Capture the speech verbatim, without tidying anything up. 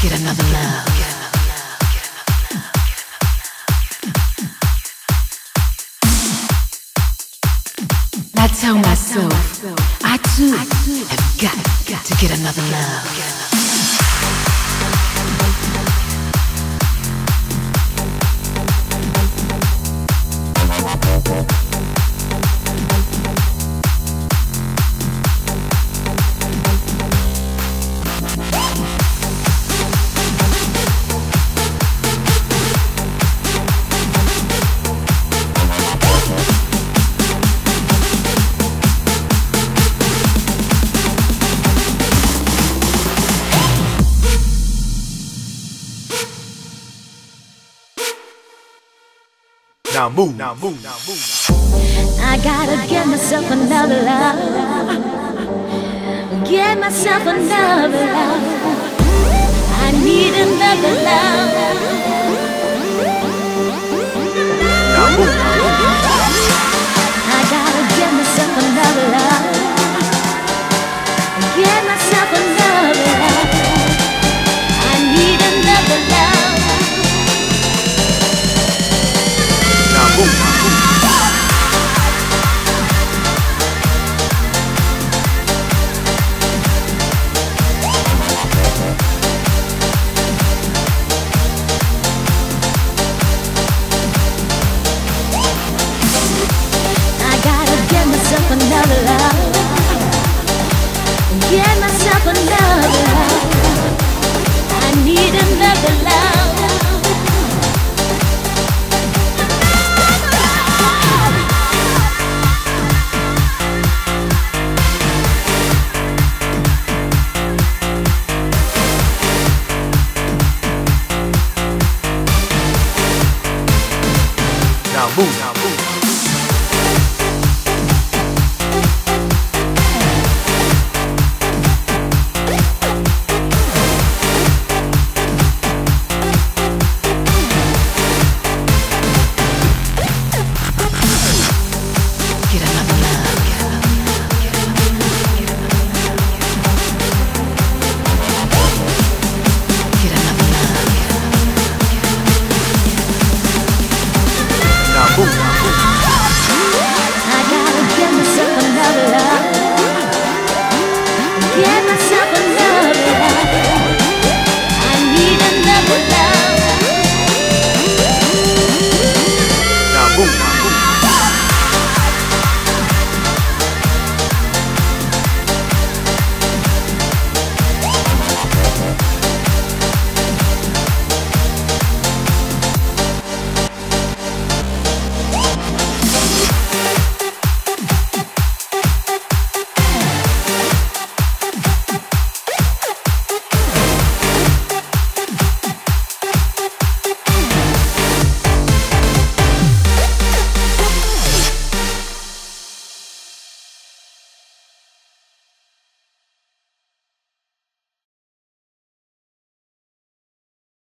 get another love. I tell myself, I too have got to get another love. Now move, now move, now move. I gotta get myself another love. Get myself another love. I need another love. Now move, now move. I gotta get myself another love. Get myself another love. I need another love. Now move, now move. Another love. Get myself another love. I need another love. Now move, now move.